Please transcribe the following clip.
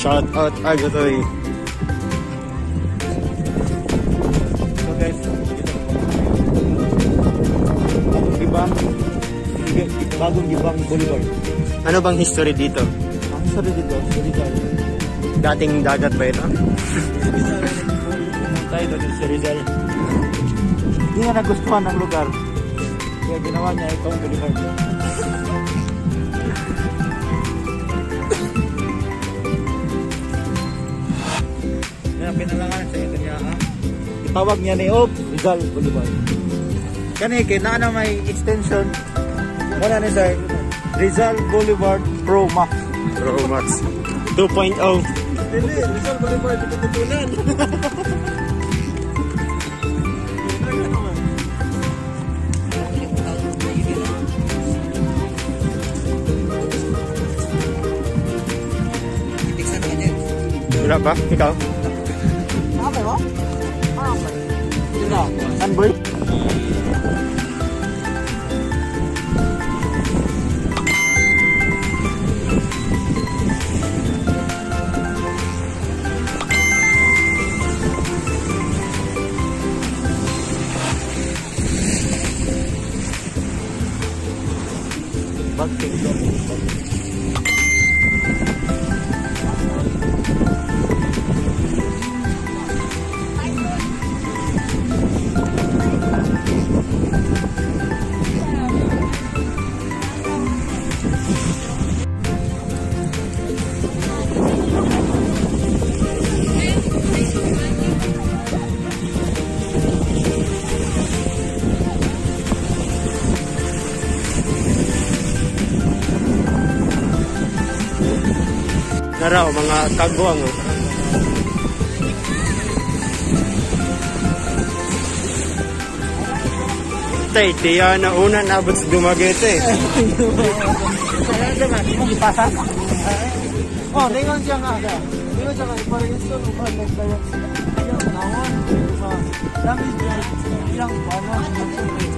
Shout out Agatoy. So guys, bagong Gibang Boulevard. Ano bang history dito? Ang history dito, Rizal. Dating dagat ba ito? Tayo doon sa Rizal. Hindi nga nagustuhan ng lugar. Kaya ginawa niya itong boulevard. Yan, pinalangan sa ito niya. Itawag niya ni Rizal Boulevard. Kanike, na may extension. Wala na sa Rizal Boulevard Pro Max. Pro Max 2.0. Hindi, Rizal Boulevard ito tutunan. Wala ba? Ikaw? Apa ba? Apa? Sino? Sunboy? Bagting lang. Naraw, mga kagwang. Tay, tiya na una nabot sa Dumaguete. Oh, ningon siya nga. Ningon siya nga. Iparegisto ng balik sa yung nawon. Dami dyan. Ilang paano.